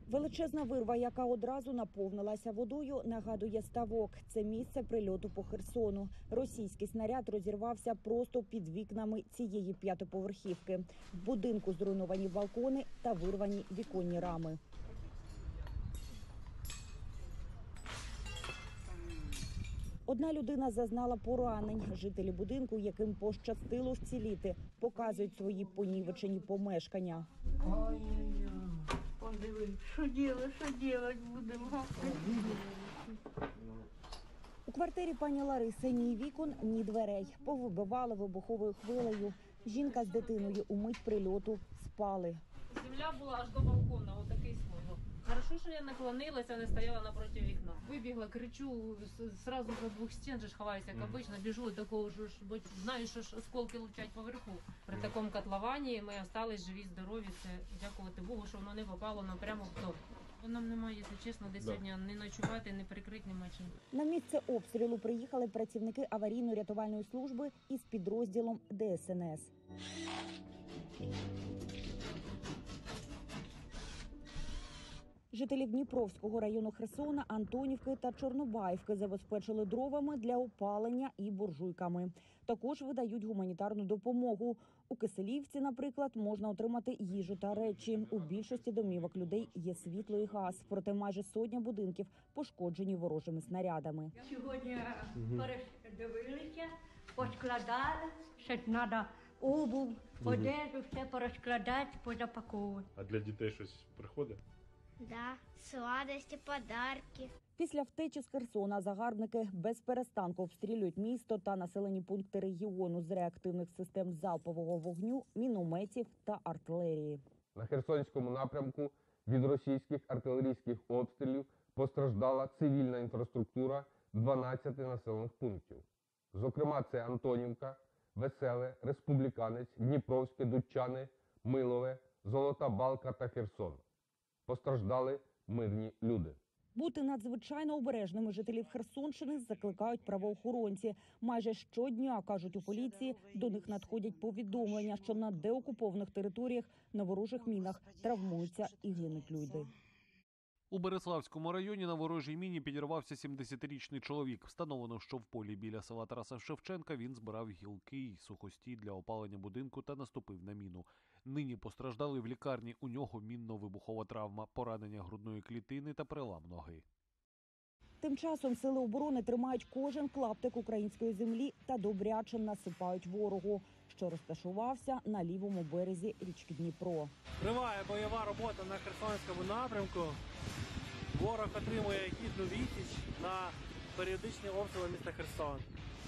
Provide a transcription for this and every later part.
Величезна вирва, яка одразу наповнилася водою, нагадує ставок. Це місце прильоту по Херсону. Російський снаряд розірвався просто під вікнами цієї п'ятиповерхівки. В будинку зруйновані балкони та вирвані віконні рами. Одна людина зазнала поранень. Жителі будинку, яким пощастило вціліти, показують свої понівечені помешкання. Ой-ой-ой, подивись, що робити будемо. У квартирі пані Лариси ні вікон, ні дверей. Повибивали вибуховою хвилею. Жінка з дитиною у мить прильоту спали. Земля була аж до балкона, отакий слой. Хорошо, що я наклонилася, не стояла напроти вікна. Вибігла, кричу, сразу за двох стін же ховаюся, як обично, біжу такого ж, бо знаю, що ж осколки летять поверху. При такому котловані ми залишились живі, здорові, це дякувати Богу, що воно не попало нам прямо в дом. Бо нам немає, якщо чесно, де сьогодні не ночувати, не прикрити, нема чим. На місце обстрілу приїхали працівники аварійно-рятувальної служби із підрозділом ДСНС. Жителів Дніпровського району Херсона, Антонівки та Чорнобаївки забезпечили дровами для опалення і буржуйками. Також видають гуманітарну допомогу. У Киселівці, наприклад, можна отримати їжу та речі. У більшості домівок людей є світло і газ, проте майже сотня будинків пошкоджені ворожими снарядами. Сьогодні передивилися, поскладали, ще треба обув, одежу, все порозкладати, позапаковувати. А для дітей щось приходить? Да, сладості, подарки. Після втечі з Херсона загарбники без перестанку обстрілюють місто та населені пункти регіону з реактивних систем залпового вогню, мінометів та артилерії. На Херсонському напрямку від російських артилерійських обстрілів постраждала цивільна інфраструктура 12 населених пунктів. Зокрема, це Антонівка, Веселе, Республіканець, Дніпровське, Дудчани, Милове, Золота Балка та Херсон. Постраждали мирні люди. Бути надзвичайно обережними жителів Херсонщини закликають правоохоронці. Майже щодня, кажуть у поліції, до них надходять повідомлення, що на деокупованих територіях на ворожих мінах травмуються і гинуть люди. У Береславському районі на ворожій міні підірвався 70-річний чоловік. Встановлено, що в полі біля села Тараса Шевченка він збирав гілки й сухості для опалення будинку та наступив на міну. Нині постраждали в лікарні. У нього мінно-вибухова травма, поранення грудної клітини та перелам ноги. Тим часом сили оборони тримають кожен клаптик української землі та добряче насипають ворогу, що розташувався на лівому березі річки Дніпро. Триває бойова робота на Херсонському напрямку. Ворог отримує гідну відсіч на періодичні обстріли міста Херсон.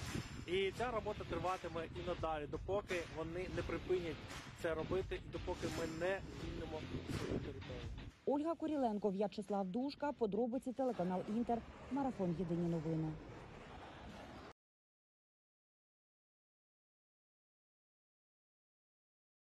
І ця робота триватиме і надалі, допоки вони не припинять це робити і допоки ми не звільнимо свою територію. Ольга Куріленко, В'ячеслав Душка, подробиці телеканал Інтер, марафон «Єдині новини».